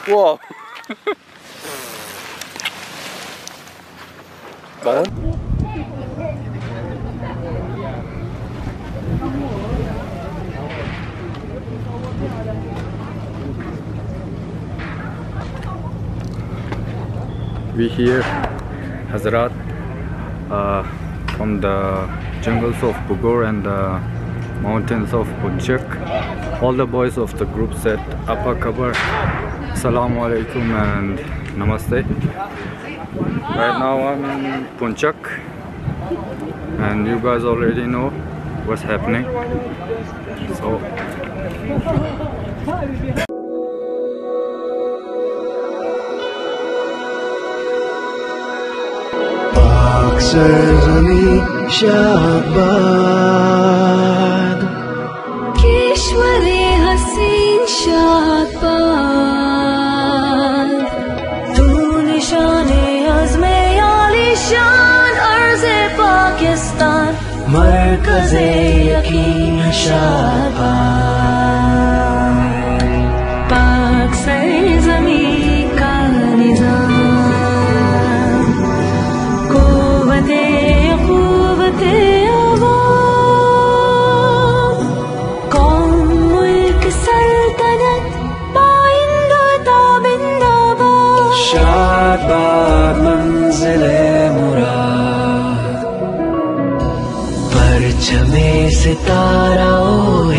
Wow. We here, Hazrat, from the jungles of Bogor and the mountains of Punchak. All the boys of the group said Apa Khabar, Assalamu Alaikum and Namaste. Right now I'm in Punchak and you guys already know what's happening. So Shahbad Keshwari Hasin Shahbad Tu nishane azme ali shan arze Pakistan Markaze yaqeen Shahbad Pak sarzami ka nizam शादबाद मंजिले मुराद परचमे सितारा ओ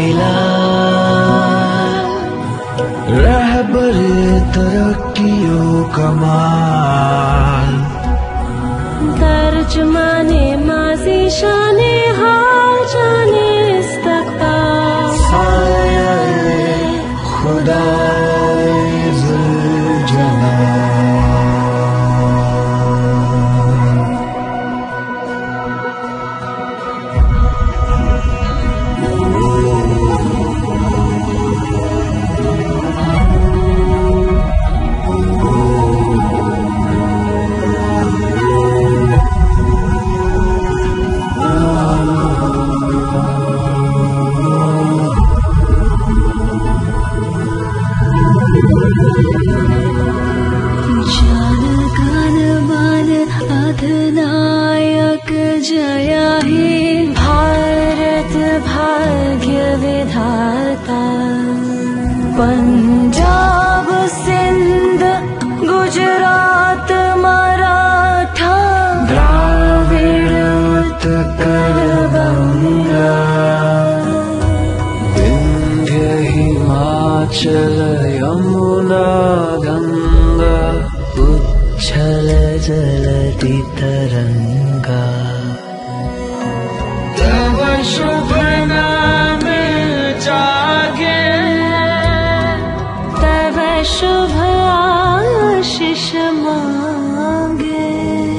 हिलाल रहबर तरक्कियों कमाल तर्जुमाने माज़ी शाने हाल जाने इस्तक़बाल साये खुदा नायक जया हे भारत भाग्य विधाता पंजाब सिंध गुजरात मराठा द्राविड़ उत्कल बंगा विंध्य हिमाचल यमुना गंगा उच्छल जलति तरंगा तव शुभ नाम जागे तव शुभ आशीष मांगे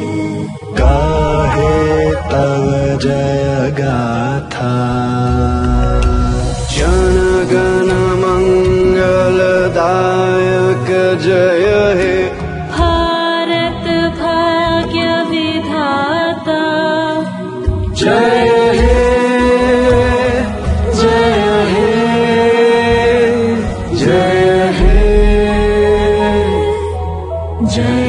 गाहे तव जय गाथा जन गण मंगलदायक जय हे जय हे जय हे जय हे जय